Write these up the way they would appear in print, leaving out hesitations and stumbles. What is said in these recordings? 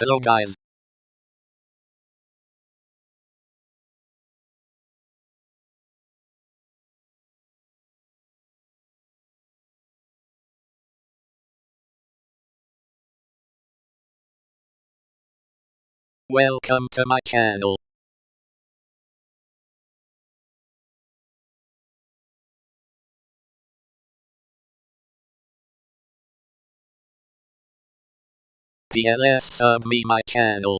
Hello guys. Welcome to my channel. PLS sub me my channel.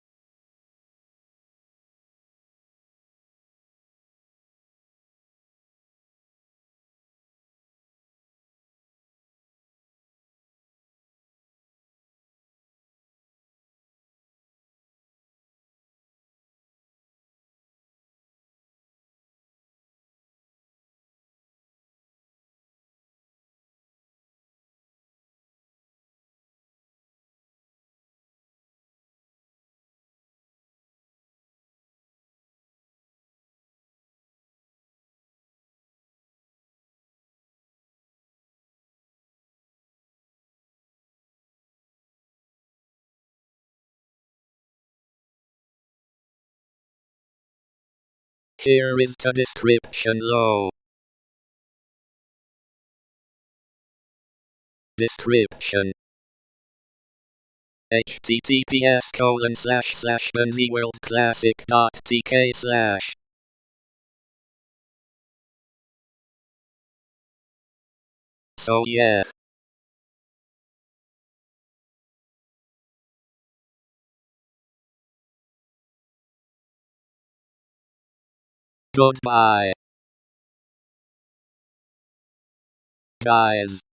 Here is the description low. Description. https://bunzyworldclassic.tk/ So yeah. Goodbye. Guys.